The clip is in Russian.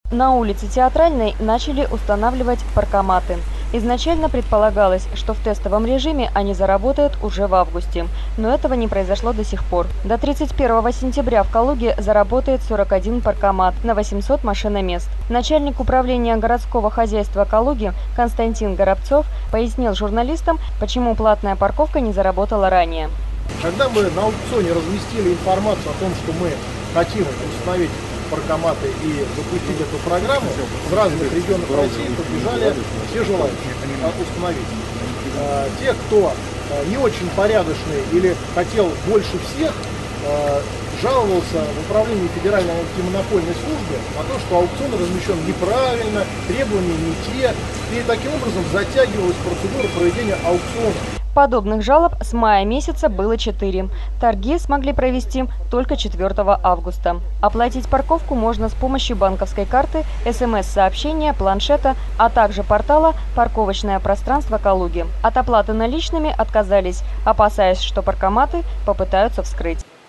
На улице Театральной начали устанавливать паркоматы. Изначально предполагалось, что в тестовом режиме они заработают уже в августе, но этого не произошло до сих пор. До 31 сентября в Калуге заработает 41 паркомат на 800 машиномест. Начальник управления городского хозяйства Калуги Константин Горобцов пояснил журналистам, почему платная парковка не заработала ранее. Когда мы на аукционе разместили информацию о том, что мы хотим установить паркоматы и запустить эту программу, в разных регионах России побежали все желающие установить. Те, кто не очень порядочный или хотел больше всех, жаловался в управлении Федеральной антимонопольной службы на то, что аукцион размещен неправильно, требования не те, и таким образом затягивалась процедура проведения аукциона. Подобных жалоб с мая месяца было 4. Торги смогли провести только 4 августа. Оплатить парковку можно с помощью банковской карты, СМС-сообщения, планшета, а также портала «Парковочное пространство Калуги». От оплаты наличными отказались, опасаясь, что паркоматы попытаются вскрыть.